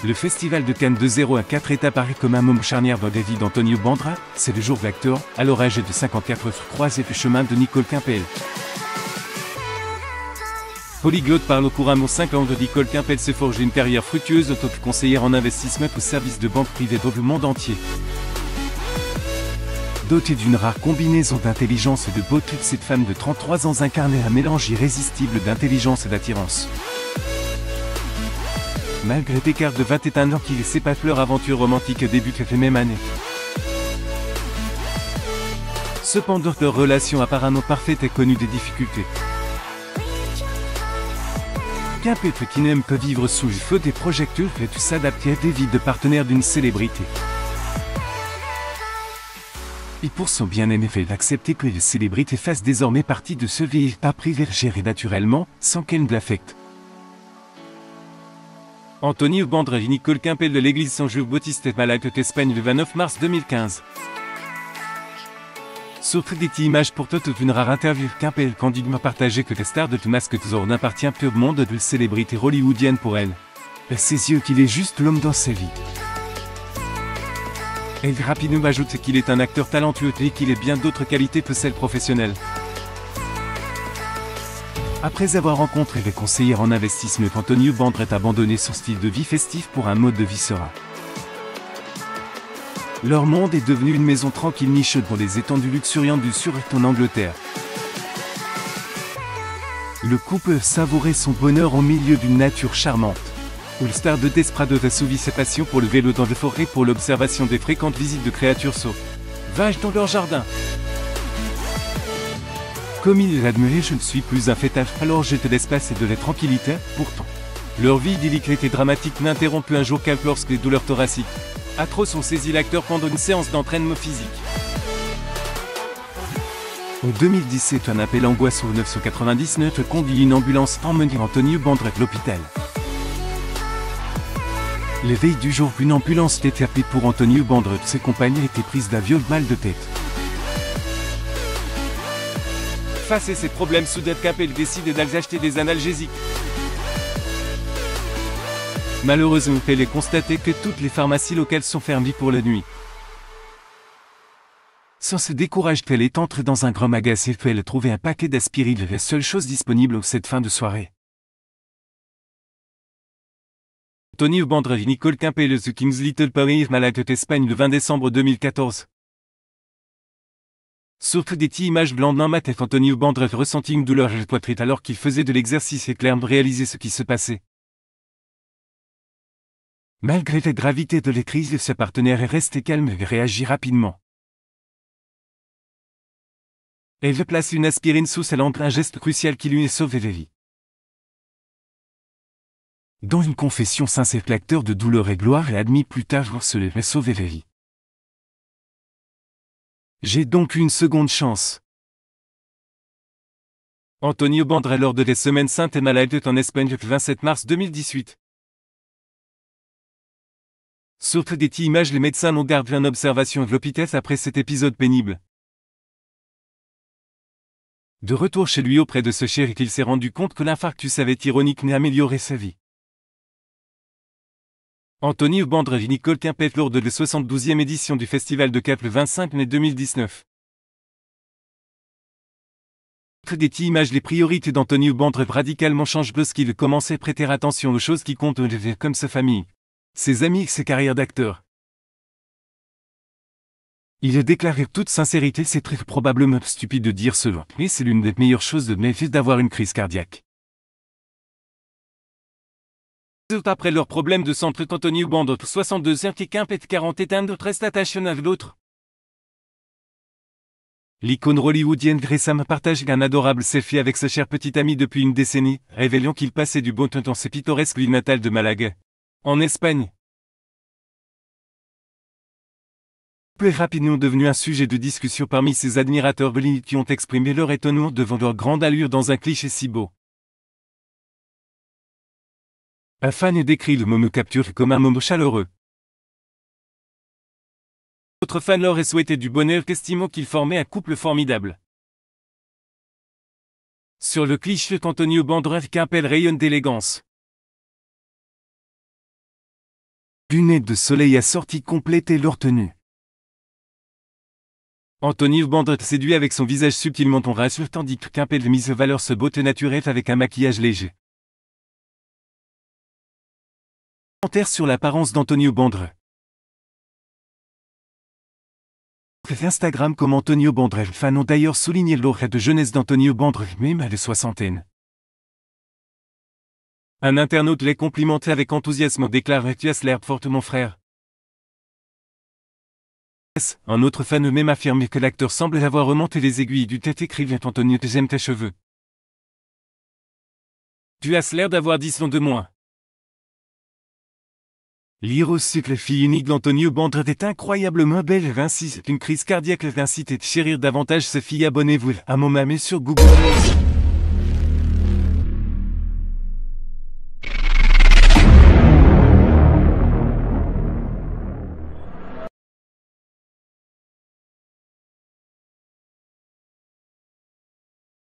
Le festival de Cannes de 0 à 4 est apparu comme un moment charnière dans la vie d'Antonio Banderas. C'est le jour de l'acteur, alors âgé de 54 croisé le chemin de Nicole Campbell. Polyglotte parle couramment 5 langues. Nicole Campbell se forge une carrière fructueuse en tant que conseillère en investissement au service de banques privées dans le monde entier. Dotée d'une rare combinaison d'intelligence et de beauté, cette femme de 33 ans incarnait un mélange irrésistible d'intelligence et d'attirance. Malgré l'écart de 21 ans qui les sépare, leur aventure romantique débute la même année. Cependant, leur relation apparemment parfaite est connue des difficultés. Campbell, qui n'aime que vivre sous le feu des projecteurs, fait s'adapter à des vies de partenaire d'une célébrité. Et pour son bien-aimé, fait d'accepter que les célébrités fassent désormais partie de ce vie pas privé géré naturellement, sans qu'elle ne l'affecte. Antonio Banderas et Nicole Campbell de l'église San Juan Bautista de Malaga d'Espagne le 29 mars 2015. Sauf des images pour toute une rare interview, Campbell candide m'a partagé que la star de Masque Tesor n'appartient plus au monde de célébrité hollywoodienne pour elle. À ses yeux qu'il est juste l'homme dans sa vie. Elle rapidement ajoute qu'il est un acteur talentueux et qu'il ait bien d'autres qualités que celles professionnelles. Après avoir rencontré les conseillères en investissement, Antonio Banderas a abandonné son style de vie festif pour un mode de vie serein. Leur monde est devenu une maison tranquille niche dans les étendues luxuriantes du sud-est en Angleterre. Le couple savourait son bonheur au milieu d'une nature charmante. Où le star de Desprados assouvit sa passion pour le vélo dans la forêt pour l'observation des fréquentes visites de créatures sauvages dans leur jardin. Comme il l'admirait, je ne suis plus un fêtage, alors j'ai de l'espace et de la tranquillité. Pourtant, leur vie idyllique et dramatique n'interrompt plus un jour qu'à lorsque les douleurs thoraciques atroces ont saisi l'acteur pendant une séance d'entraînement physique. En 2017, un appel angoisse au 999 conduit une ambulance emmenant Antonio Banderas à l'hôpital. Les veilles du jour, une ambulance était appelée pour Antonio Banderas. Ses compagnies étaient prises d'un violent mal de tête. Face à ces problèmes, soudain Campbell décide d'aller acheter des analgésiques. Malheureusement, elle est constatée que toutes les pharmacies locales sont fermées pour la nuit. Sans se décourager, elle est entrée dans un grand magasin et elle a trouvé un paquet d'aspirine, la seule chose disponible cette fin de soirée. Antonio Banderas et Nicole Campbell The King's Little Paris Malaga d'Espagne le 20 décembre 2014. Surtout des images blancs d'un matin, Antonio Banderas ressentit une douleur à la poitrine alors qu'il faisait de l'exercice et clairement réalisait ce qui se passait. Malgré la gravité de la crise, sa partenaire est restée calme et réagit rapidement. Elle place une aspirine sous sa langue, un geste crucial qui lui a sauvé la vie. Dans une confession sincère, l'acteur de douleur et gloire est admis plus tard se l'est sauvé la vie. J'ai donc une seconde chance. Antonio Banderas lors de la Semaine Sainte et Malade en Espagne le 27 mars 2018. Surtout des images, les médecins ont gardé en observation de l'hôpital après cet épisode pénible. De retour chez lui auprès de ce chéri, il s'est rendu compte que l'infarctus avait ironique n'a amélioré sa vie. Antonio Banderas et Nicole Campbell lors de la 72e édition du Festival de Cannes le 25 mai 2019. Des images, les priorités d'Antonio Banderas radicalement changent lorsqu'il commence à prêter attention aux choses qui comptent comme sa famille, ses amis et ses carrières d'acteur. Il a déclaré toute sincérité, c'est très probablement stupide de dire cela, mais c'est l'une des meilleures choses de mes fils d'avoir une crise cardiaque. Après leurs problèmes de santé, Antonio Banderas 62 ans et Campbell 41 d'autres restent attachés à l'autre. L'icône hollywoodienne récemment partage un adorable selfie avec sa chère petite amie depuis une décennie, révélant qu'il passait du bon temps dans ses pittoresques villes natales de Malaga, en Espagne. Peu rapidement devenu un sujet de discussion parmi ses admirateurs qui ont exprimé leur étonnement devant leur grande allure dans un cliché si beau. Un fan décrit le moment capture comme un moment chaleureux. D'autres fans leur aient souhaité du bonheur, estimant qu'ils formaient un couple formidable. Sur le cliché, Antonio Banderas et Campbell rayonnent d'élégance. Lunettes de soleil assorties complétaient leur tenue. Anthony Bandrette séduit avec son visage subtilement en rassure tandis qu'un peu de mise en valeur se beauté naturelle avec un maquillage léger. Commentaire sur l'apparence d'Antonio Bandrette. Instagram comme Antonio Bandrette. Fans ont d'ailleurs souligné l'aura de jeunesse d'Antonio Bandrette, même à la soixantaine. Un internaute les complimenté avec enthousiasme déclare: tu as l'air fort mon frère. Un autre fan même affirme que l'acteur semble avoir remonté les aiguilles du tête écrivant Antonio j'aime tes cheveux. Tu as l'air d'avoir 10 ans de moins. Lire aussi que la fille unique d'Antonio Bandrette est incroyablement belle. 26. Une crise cardiaque l'incite à chérir davantage sa fille. Abonnez-vous à mon mamé sur Google.